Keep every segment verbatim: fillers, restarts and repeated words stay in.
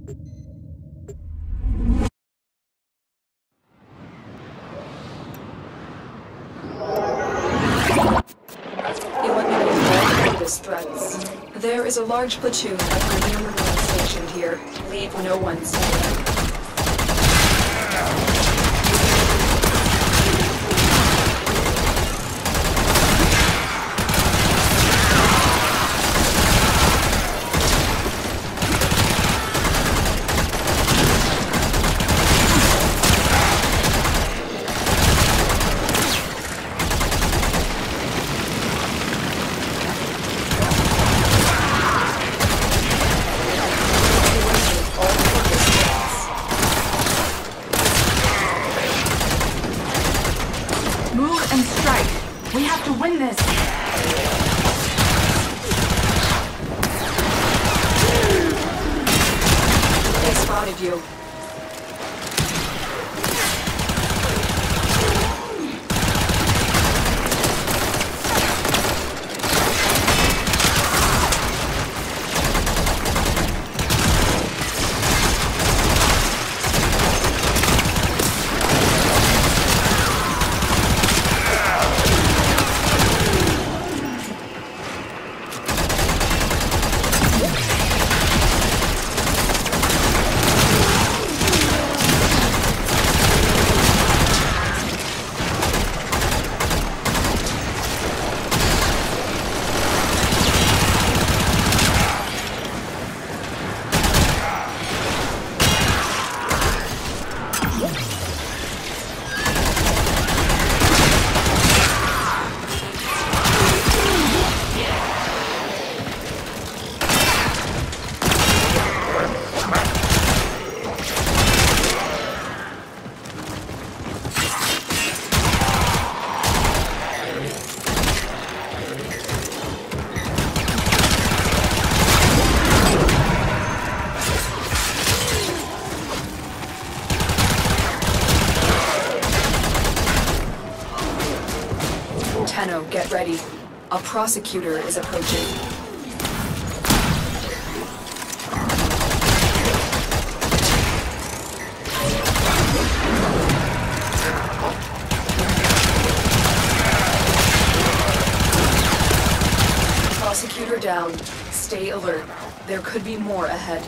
Threats. There is a large platoon of Marine Marines stationed here. Leave no one standing. You. Get ready. A prosecutor is approaching. Prosecutor down. Stay alert. There could be more ahead.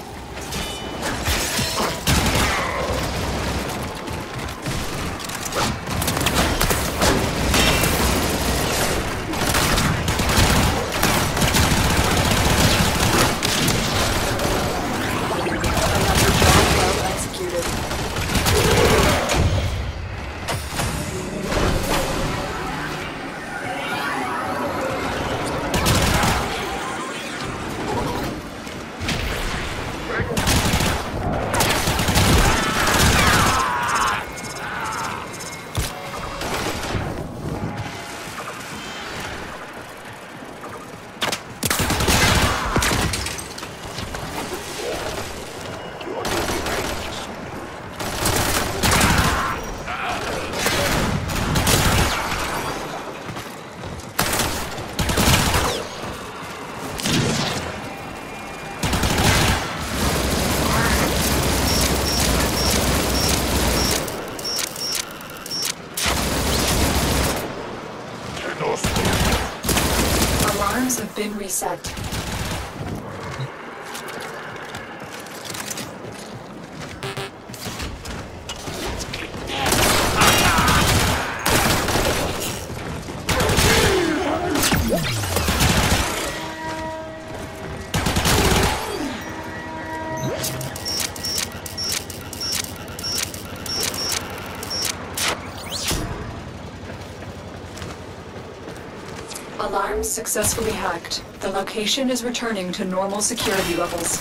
Alarms have been reset. Alarms successfully hacked. The location is returning to normal security levels.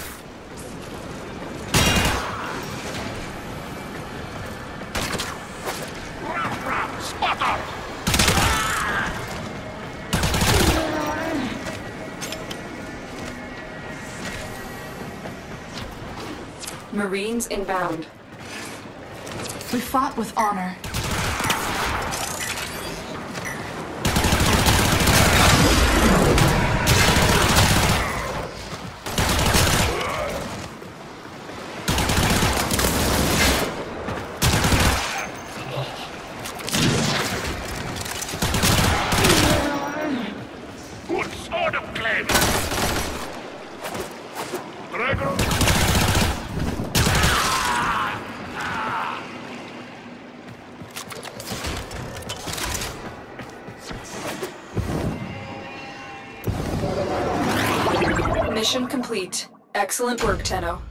Marines inbound. We fought with honor. autoclave. Dragon. Mission complete. Excellent work, Tenno.